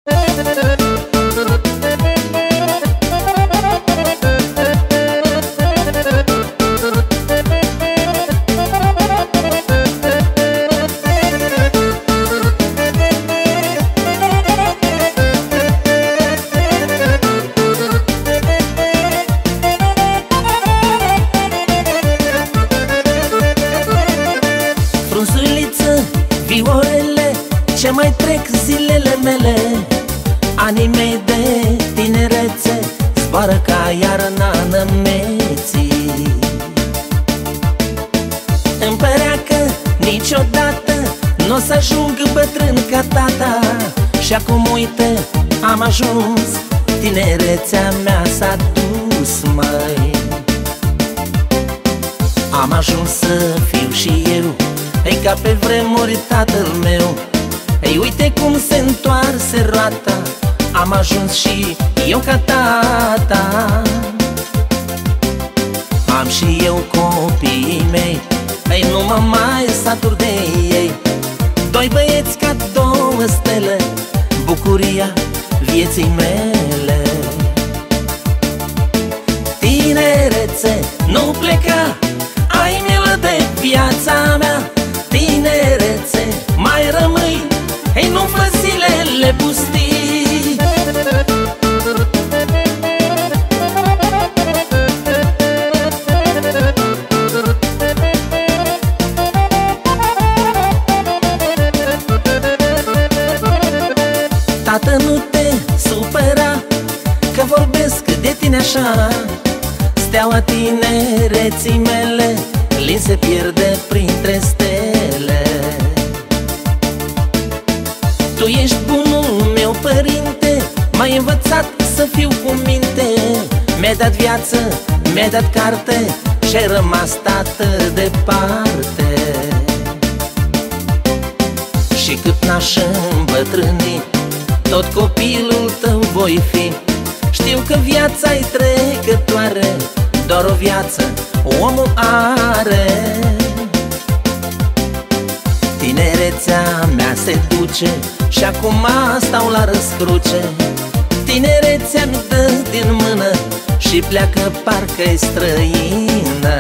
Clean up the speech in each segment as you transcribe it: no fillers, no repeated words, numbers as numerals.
Viorele, ce mai trec zilele mele, anii mei de tinerețe zboară ca iarna nămeții. Îmi părea că niciodată n-o să ajung bătrân ca tata, și acum uite, am ajuns, tinerețea mea s-a dus, măi. Am ajuns să fiu și eu, ei, ca pe vremuri tatăl meu. Ei, uite cum se întoarse roata, am ajuns și eu ca tata. Am și eu copiii mei, ei, nu mă mai satur de ei. Doi băieți ca două stele, bucuria vieții mele. Tinerețe, nu pleca, ai milă de viața mea. Tinerețe, mai rămâi, ei, nu fă zilele pustii. Tată, nu te supăra că vorbesc de tine așa. Steaua tinereții mele lin se pierde printre stele. Tu ești bunul meu părinte, m-ai învățat să fiu cu minte. Mi-ai dat viață, mi-ai dat carte și-ai rămas tată departe. Și cât n-aș îmbătrâni, tot copilul tău voi fi. Știu că viața-i trecătoare, doar o viață omul are. Tinerețea mea se duce și acum stau la răscruce. Tinerețea-mi dă din mână și pleacă parcă-i străină.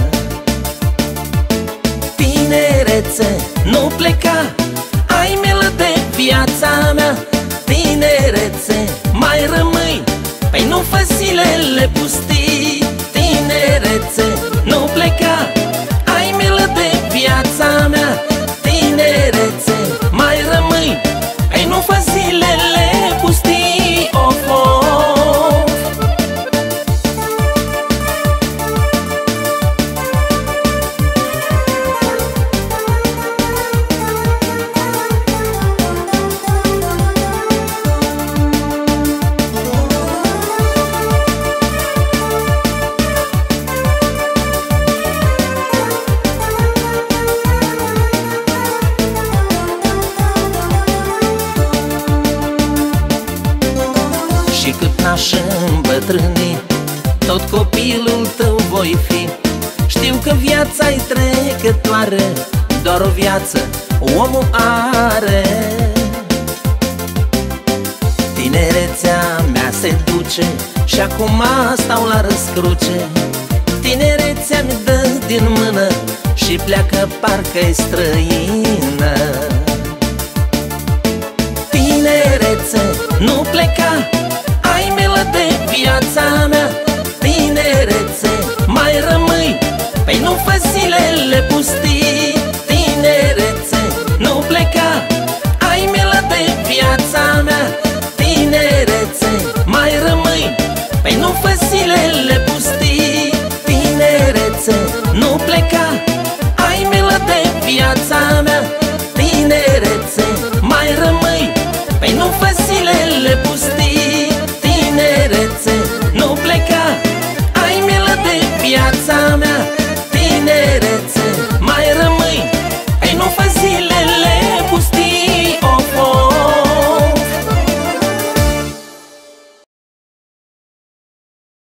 Tinerețe, nu pleca, ai milă de viața mea. Tinerețe, mai rămâi, păi nu fă zilele pustii. Tinerețe, nu pleca, ai milă de viața mea. Tinerețe, mai rămâi, păi nu fă zilele pustii. Of, of. Și cât n-aș îmbătrâni, tot copilul tău voi fi. Știu că viața-i trecătoare, doar o viață omul are. Tinerețea mea se duce și acum stau la răscruce. Tinerețea-mi dă din mână și pleacă parcă-i străină. Tinerețe, nu pleca, ai milă de viața mea. Tinerețe, mai rămâi, păi nu fă zilele pustii. Tinerețe, nu pleca, ai milă de viața mea. Tinerețe, mai rămâi, păi nu fă zilele pustii. Tinerețe, nu pleca, ai milă de viața mea.